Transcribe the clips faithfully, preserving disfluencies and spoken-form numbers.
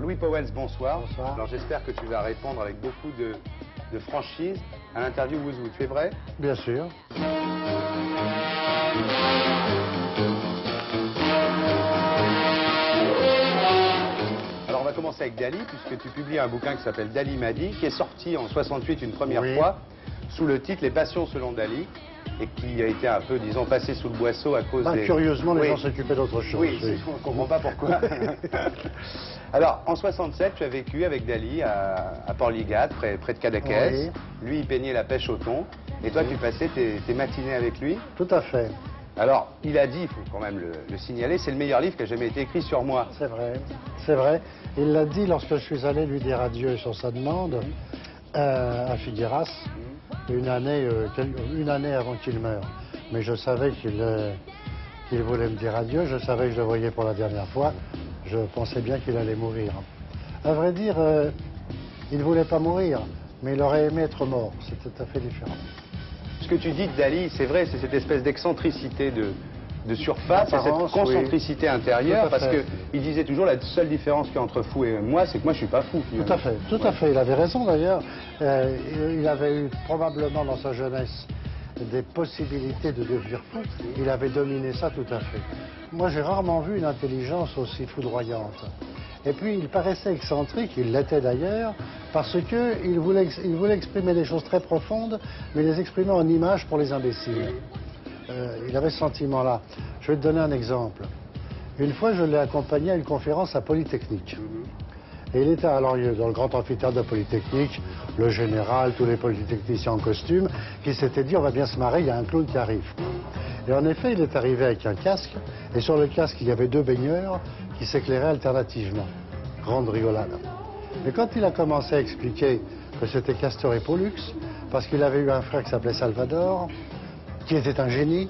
Louis Pauwels, bonsoir. Bonsoir. Alors j'espère que tu vas répondre avec beaucoup de, de franchise à l'interview Wouzou. Tu es prêt? Bien sûr. Alors on va commencer avec Dali, puisque tu publies un bouquin qui s'appelle Dali m'a dit, qui est sorti en soixante-huit une première Oui. fois, sous le titre Les Passions selon Dali, et qui a été un peu, disons, passé sous le boisseau à cause Bah, des... Curieusement, les Oui. gens s'occupaient d'autre chose. Oui, on ne comprend pas pourquoi. Alors, en soixante-sept, tu as vécu avec Dali à, à Port-Ligat, près, près de Cadaqués. Oui. Lui, il peignait la pêche au thon. Et toi, Oui. tu passais tes, tes matinées avec lui. Tout à fait. Alors, il a dit, il faut quand même le, le signaler, c'est le meilleur livre qui a jamais été écrit sur moi. C'est vrai. C'est vrai. Il l'a dit lorsque je suis allé lui dire adieu sur sa demande euh, à Figueras, une année, euh, quel- une année avant qu'il meure. Mais je savais qu'il euh, qu'il voulait me dire adieu. Je savais que je le voyais pour la dernière fois. Je pensais bien qu'il allait mourir. À vrai dire, euh, il ne voulait pas mourir, mais il aurait aimé être mort. C'est tout à fait différent. Ce que tu dis de Dali, c'est vrai, c'est cette espèce d'excentricité de, de surface, et cette D'apparence, concentricité oui. intérieure, Tout à parce fait. qu'il disait toujours la seule différence qu'il y a entre fou et moi, c'est que moi, je suis pas fou. Tout à fait, tout à fait. Il avait raison d'ailleurs. Euh, il avait eu probablement dans sa jeunesse des possibilités de devenir fou. Il avait dominé ça tout à fait. Moi, j'ai rarement vu une intelligence aussi foudroyante. Et puis, il paraissait excentrique, il l'était d'ailleurs, parce qu'il voulait, il voulait exprimer des choses très profondes, mais les exprimer en images pour les imbéciles. Euh, il avait ce sentiment-là. Je vais te donner un exemple. Une fois, je l'ai accompagné à une conférence à Polytechnique. Et il était alors dans le grand amphithéâtre de Polytechnique, le général, tous les polytechniciens en costume, qui s'étaient dit on va bien se marrer, il y a un clown qui arrive. Et en effet, il est arrivé avec un casque, et sur le casque, il y avait deux baigneurs qui s'éclairaient alternativement. Grande rigolade. Mais quand il a commencé à expliquer que c'était Castor et Pollux, parce qu'il avait eu un frère qui s'appelait Salvador, qui était un génie,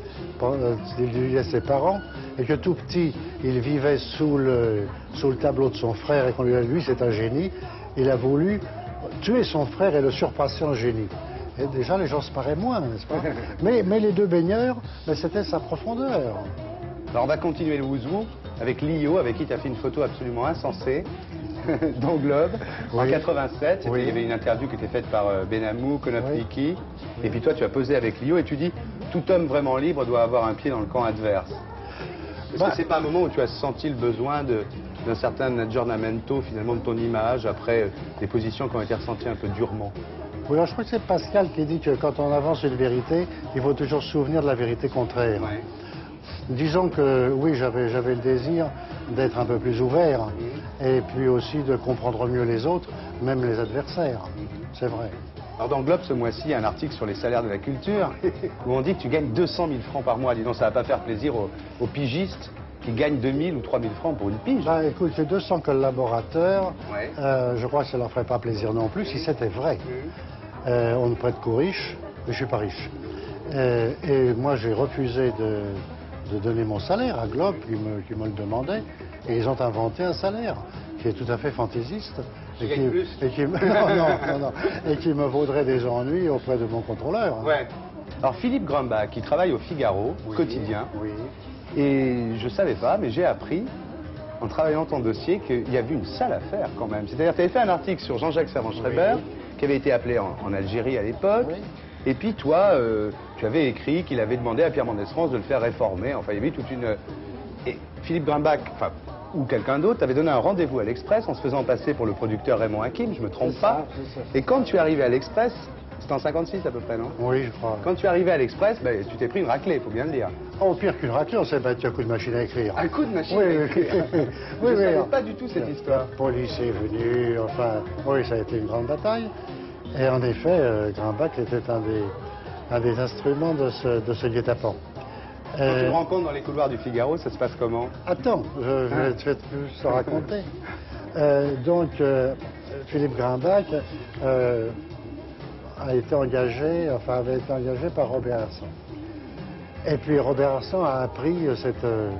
il vivait ses parents, et que tout petit, il vivait sous le, sous le tableau de son frère, et qu'on lui a dit, lui, c'est un génie, il a voulu tuer son frère et le surpasser en génie. Et déjà, les gens se paraient moins, n'est-ce pas? mais, mais les deux baigneurs, mais c'était sa profondeur. Alors on va continuer le Wouzou avec Lio, avec qui tu as fait une photo absolument insensée dans Globe en Oui. quatre-vingt-sept. Oui. Il y avait une interview qui était faite par euh, Benamou, Konopniki. Oui. Et puis toi tu as posé avec Lio et tu dis tout homme vraiment libre doit avoir un pied dans le camp adverse. Est-ce Bah. que c'est pas un moment où tu as senti le besoin de- d'un certain aggiornamento finalement de ton image après euh, des positions qui ont été ressenties un peu durement? Oui, alors je crois que c'est Pascal qui dit que quand on avance une vérité, il faut toujours se souvenir de la vérité contraire. Ouais. Disons que oui, j'avais j'avais le désir d'être un peu plus ouvert et puis aussi de comprendre mieux les autres, même les adversaires. C'est vrai. Alors dans Globe ce mois-ci, il y a un article sur les salaires de la culture où on dit que tu gagnes deux cent mille francs par mois. Dis donc, ça va pas faire plaisir aux, aux pigistes qui gagnent deux mille ou trois mille francs pour une pige. Bah écoute, j'ai deux cents collaborateurs. Ouais. Euh, je crois que ça leur ferait pas plaisir non plus si c'était vrai. Euh, on ne prête qu'aux riches, mais je suis pas riche. Euh, et moi j'ai refusé de, de donner mon salaire à Globe qui me, qui me le demandait. Et ils ont inventé un salaire qui est tout à fait fantaisiste. Tu Et gagnes plus et qui, non, non, non, non, et qui me vaudrait des ennuis auprès de mon contrôleur. hein. Ouais. Alors Philippe Grumbach, qui travaille au Figaro, Oui, quotidien, Oui. et je savais pas, mais j'ai appris, en travaillant ton dossier, qu'il y avait une sale affaire quand même. C'est-à-dire que tu avais fait un article sur Jean-Jacques Servan-Schreiber, Oui. qui avait été appelé en, en Algérie à l'époque, Oui. et puis toi, euh, tu avais écrit qu'il avait demandé à Pierre Mendès France de le faire réformer. Enfin, il y avait toute une... Et Philippe Grumbach, enfin, ou quelqu'un d'autre, avait donné un rendez-vous à l'Express en se faisant passer pour le producteur Raymond Hakim, je me trompe C'est pas. ça, c'est ça. Et quand tu es arrivé à l'Express, c'était en cinquantasix à peu près, non? Oui, je crois. Quand tu es arrivé à l'Express, ben, tu t'es pris une raclée, il faut bien le dire. Oh, pire qu'une raclée, on s'est battu à coup de machine à écrire. Un coup de machine Oui, à oui, écrire. oui, oui, Je oui, savais alors, pas du tout cette histoire. La police est venue, enfin, oui, ça a été une grande bataille. Et en effet, euh, Grumbach était un des, un des instruments de ce, de ce guet-apens. Quand tu Euh, le rencontres dans les couloirs du Figaro, ça se passe comment? Attends, je, je vais te faire juste raconter. Euh, donc, euh, Philippe Grumbach euh, a été engagé, enfin, avait été engagé par Robert Hersan. Et puis Robert Hersan a appris cette... euh,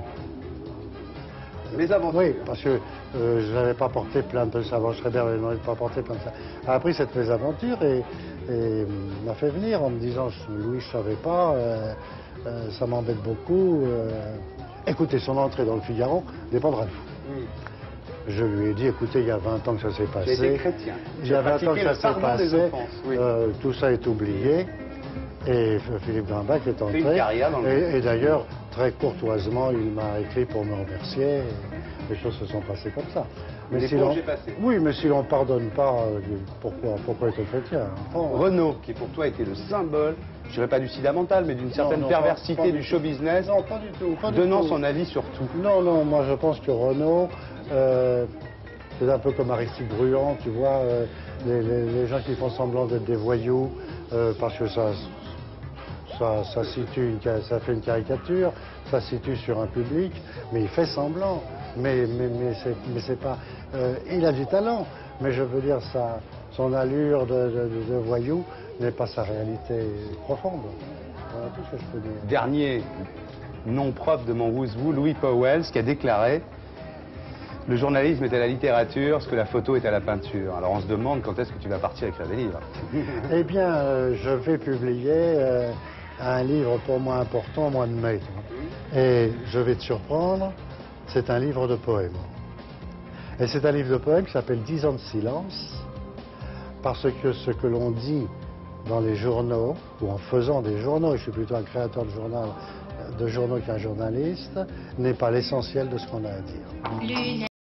Les aventures. Oui, parce que euh, je n'avais pas porté plainte de Servan Schreiber, je n'avais pas porté plainte. A appris cette mésaventure et, et m'a fait venir en me disant Louis, je ne savais pas, euh, euh, ça m'embête beaucoup. Euh, écoutez, son entrée dans le Figaro dépendra de vous. Mm. je lui ai dit, écoutez, il y a vingt ans que ça s'est passé. J'ai été chrétien. Il y a vingt ans que ça s'est passé, oui. euh, tout ça est oublié. Et Philippe Grimbach est entré. Une carrière dans le et, et d'ailleurs, très courtoisement, il m'a écrit pour me remercier. Et les choses se sont passées comme ça. Mais si l'on... Oui, mais si l'on ne pardonne pas, euh, pourquoi, pourquoi être chrétien? Oh. Renaud, qui pour toi était le symbole, je dirais pas du sida mental, mais d'une certaine non, non, perversité pas, pas du show business, non, pas du tout, pas donnant du tout. son avis sur tout. Non, non, moi je pense que Renaud, euh, c'est un peu comme Aristide Bruand, tu vois, euh, les, les, les gens qui font semblant d'être des voyous, euh, parce que ça, ça, ça, situe une, ça fait une caricature, ça situe sur un public, mais il fait semblant. Mais, mais, mais c'est pas... Euh, il a du talent, mais je veux dire, ça, son allure de, de, de voyou n'est pas sa réalité profonde. Voilà tout ce que je peux dire. Dernier nom propre de mon Wouzou, Louis Pauwels, qui a déclaré « Le journalisme est à la littérature, ce que la photo est à la peinture ». Alors on se demande quand est-ce que tu vas partir écrire des livres. Eh bien, euh, je vais publier euh, un livre pour moi important au mois de mai. Et je vais te surprendre, c'est un livre de poèmes. Et c'est un livre de poèmes qui s'appelle dix ans de silence, parce que ce que l'on dit dans les journaux, ou en faisant des journaux, je suis plutôt un créateur de, journal, de journaux qu'un journaliste, n'est pas l'essentiel de ce qu'on a à dire.